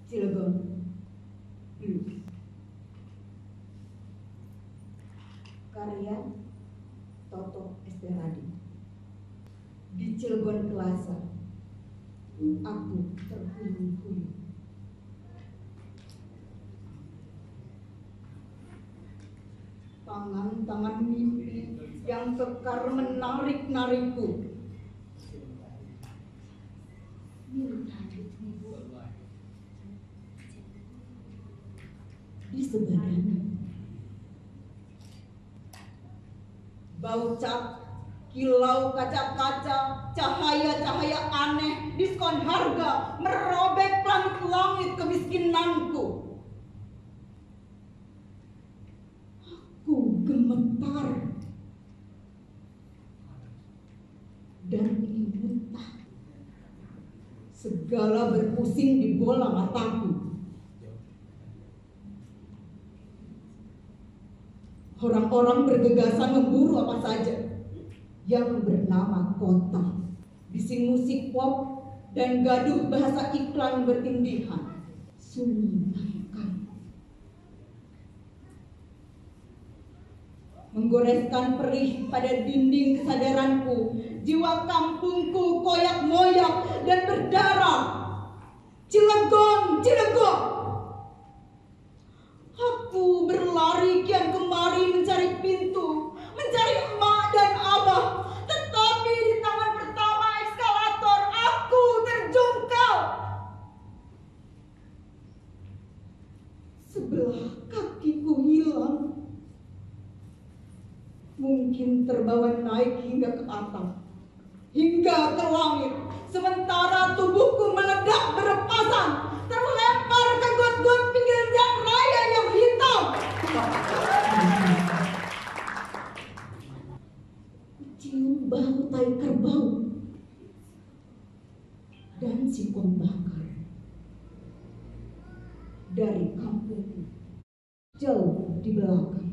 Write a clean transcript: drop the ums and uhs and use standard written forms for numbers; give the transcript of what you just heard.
Cilegon Blues. Karya Toto Esteradi. Di Cilegon Plaza, aku terhuyung-huyung. Tangan-tangan mimpi yang kekar menarik-narikku. Di sebelahnya bau cat, kilau kaca-kaca, cahaya-cahaya aneh, diskon harga, merobek langit-langit kemiskinanku. Aku gemetar dan ingin muntah. Segala berpusing di bola mataku. Orang-orang bergegasan memburu apa saja yang bernama kota. Bising musik pop dan gaduh bahasa iklan bertindihan. Sunyi tangkai. Menggoreskan perih pada dinding kesadaranku. Jiwa kampungku koyak-moyak dan berdarah. Cilegon, Cilegon. Aku berlari kian kemari mencari pintu, mencari emak dan abah. Tetapi di tangan pertama eskalator aku terjungkal. Sebelah kakiku hilang. Mungkin terbawa naik hingga ke atap, hingga ke langit. Sementara tubuhku meledak berepasan, terlempar ke got-got pinggir jalan raya yang hitam. Cium bau tai kerbau dan singkong bakar dari kampungku jauh di belakang.